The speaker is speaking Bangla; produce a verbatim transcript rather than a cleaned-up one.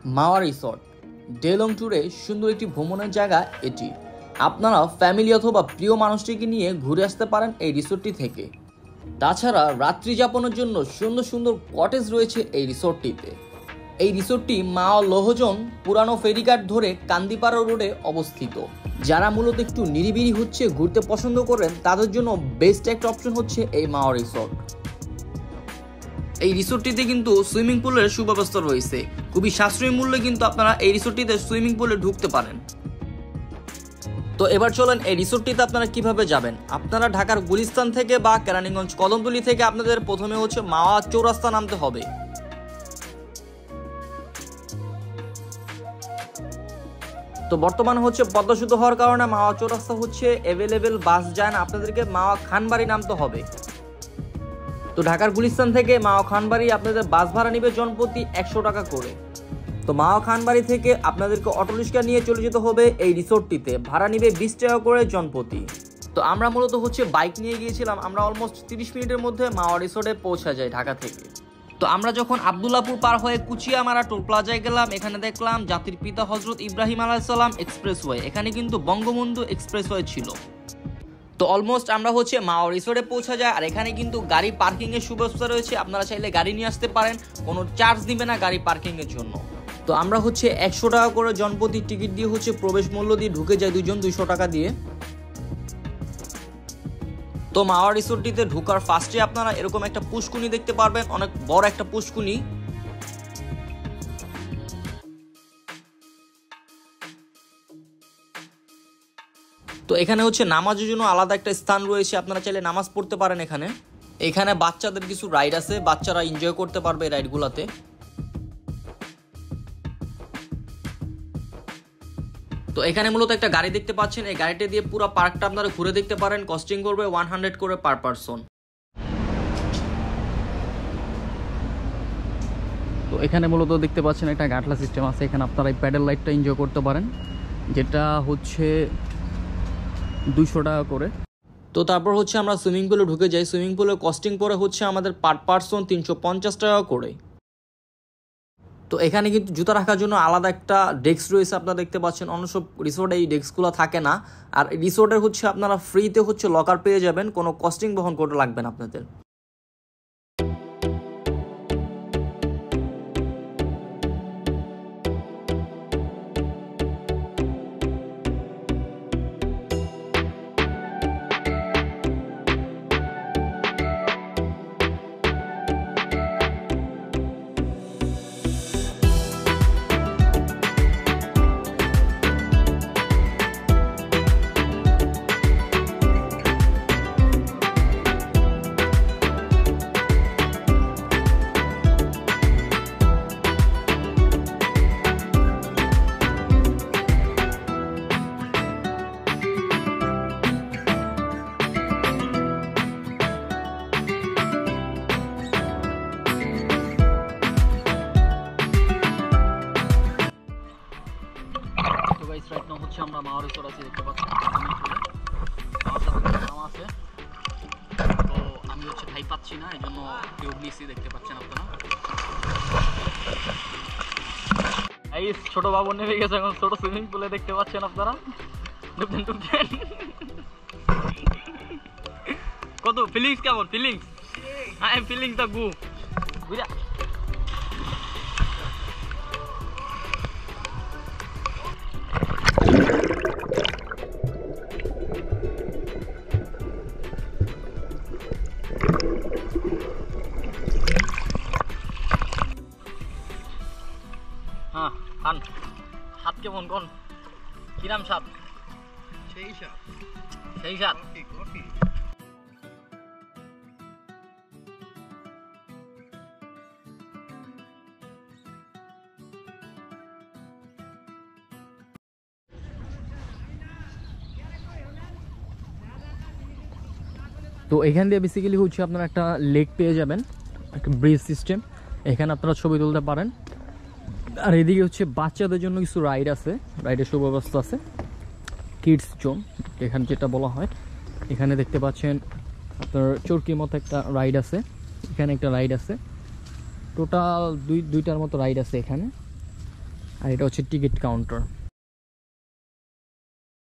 মাওয়া রিসর্ট ডেলং ট্যুরে সুন্দর একটি ভ্রমণের জায়গা এটি। আপনারা ফ্যামিলি অথবা প্রিয় মানুষটিকে নিয়ে ঘুরে আসতে পারেন এই রিসোর্টটি থেকে। তাছাড়া রাত্রি যাপনের জন্য সুন্দর সুন্দর কটেজ রয়েছে এই রিসোর্টটিতে। এই রিসোর্টটি মাওয়া লোহজন পুরানো ফেরিঘাট ধরে কান্দিপাড়া রোডে অবস্থিত। যারা মূলত একটু নিরিবিলি হচ্ছে ঘুরতে পছন্দ করেন তাদের জন্য বেস্ট একটা অপশন হচ্ছে এই মাওয়া রিসোর্ট। এই রিসোর্টটিতে কিন্তু সুইমিং পুলের সুব্যবস্থা রয়েছে। খুবই সাশ্রয়ী মূল্যে কিন্তু আপনারা এই রিসোর্টটিতে সুইমিং পুলে ঢুকতে পারেন। তো এবার চলেন এই রিসোর্টটিতে আপনারা কিভাবে যাবেন। আপনারা ঢাকার গুলিস্তান থেকে বা কেরানীগঞ্জ কদমতলী থেকে আপনাদের প্রথমে হচ্ছে মাওয়া চৌরাস্তা নামতে হবে। তো বর্তমানে হচ্ছে পদ্মা সেতু হওয়ার কারণে মাওয়া চৌরাস্তা হচ্ছে অ্যাভেলেবেল বাস যায় না, আপনাদেরকে মাওয়া খানবাড়ি নামতে হবে। তো ঢাকার গুলিস্তান থেকে মাওয়া খানবাড়ি আপনাদের বাস ভাড়া নিবে জনপ্রতি একশো টাকা করে। তো মাওয়া খানবাড়ি থেকে আপনাদেরকে অটোরিক্সা নিয়ে চলে যেতে হবে এই রিসোর্টটিতে, ভাড়া নিবে বিশ টাকা করে জনপ্রতি। তো আমরা মূলত হচ্ছে বাইক নিয়ে গিয়েছিলাম, আমরা অলমোস্ট তিরিশ মিনিটের মধ্যে মাওয়া রিসোর্টে পৌঁছা যাই ঢাকা থেকে। তো আমরা যখন আবদুল্লাপুর পার হয়ে কুচিয়ামারা টোল প্লাজায় গেলাম, এখানে দেখলাম জাতির পিতা হজরত ইব্রাহিম আলাইহিস সালাম এক্সপ্রেসওয়ে, এখানে কিন্তু বঙ্গবন্ধু এক্সপ্রেসওয়ে ছিল। তো অলমোস্ট আমরা হচ্ছে মাওয়া রিসোর্টে পৌঁছা যায়। আর এখানে কিন্তু গাড়ি পার্কিং এর সুব্যবস্থা রয়েছে, আপনারা চাইলে গাড়ি নিয়ে আসতে পারেন, কোনো চার্জ দিবে না গাড়ি পার্কিং এর জন্য। তো আমরা হচ্ছে একশো টাকা করে জনপ্রতি টিকিট দিয়ে হচ্ছে প্রবেশ মূল্য দিয়ে ঢুকে যায় দুইজন দুইশো টাকা দিয়ে। তো মাওয়া রিসোর্টটিতে ঢুকার ফার্স্টে আপনারা এরকম একটা পুষ্কুনি দেখতে পারবেন, অনেক বড় একটা পুষ্কুনি। তো এখানে হচ্ছে নামাজের জন্য আলাদা একটা স্থান রয়েছে, আপনারা চাইলে নামাজ পড়তে পারেন এখানে। এখানে বাচ্চাদের কিছু রাইড আছে, বাচ্চারা এনজয় করতে পারবে এই রাইডগুলোতে। তো এখানে মূলত একটা গাড়ি দেখতে পাচ্ছেন, এই গাড়িটা দিয়ে পুরো পার্কটা আপনারা ঘুরে দেখতে পারেন, কস্টিং করবে ওয়ান হান্ড্রেড করে পার পারসন। তো এখানে মূলত দেখতে পাচ্ছেন একটা গাটলা সিস্টেম আছে, এখানে আপনারা এই প্যাডেল লাইটটা এনজয় করতে পারেন, যেটা হচ্ছে দুইশো টাকা করে। তো তারপর হচ্ছে আমরা সুইমিং পুলে ঢুকে যাই। সুইমিং পুলের কস্টিং পরে হচ্ছে আমাদের পার পারসন তিনশো পঞ্চাশ টাকা করে। তো এখানে কিন্তু জুতা রাখার জন্য আলাদা একটা ডেস্ক রয়েছে, আপনারা দেখতে পাচ্ছেন। অন্য সব রিসোর্টে এই ডেস্কগুলো থাকে না। আর রিসোর্টের হচ্ছে আপনারা ফ্রিতে হচ্ছে লকার পেয়ে যাবেন, কোনো কস্টিং বহন করতে লাগবে না আপনাদের। রাইট নাও হচ্ছে আমরা মাওয়া রিসোর্ট আছি, দেখতে পাচ্ছেন আমার সাথে নাম আছে। তো আমি হচ্ছে ভাই পাচ্ছি না, এই জন্য টিউবলিসি দেখতে পাচ্ছেন আপনারা। এই ছোট বাবু নেমে গেছে এখন ছোট সুইমিং পুলে, দেখতে পাচ্ছেন আপনারা। ঢুকছেন ঢুকছেন কত ফিলিংস, কেমন feelings? I am feeling the গু বুঝা। হ্যাঁ খান, স্বাদ কেমন কোন? কিরাম স্বাদ? সেই স্বাদ, সেই স্বাদ। তো এখান দিয়ে বেসিক্যালি হচ্ছে আপনারা একটা লেক পেয়ে যাবেন, একটা ব্রিজ সিস্টেম, এখানে আপনারা ছবি তুলতে পারেন। আর এদিকে হচ্ছে বাচ্চাদের জন্য কিছু রাইড আছে, রাইডের সুব্যবস্থা আছে, কিডস জোন এখানে যেটা বলা হয়। এখানে দেখতে পাচ্ছেন আপনার চরকির মতো একটা রাইড আছে, এখানে একটা রাইড আছে, টোটাল দুই দুইটার মতো রাইড আছে এখানে। আর এটা হচ্ছে টিকিট কাউন্টার।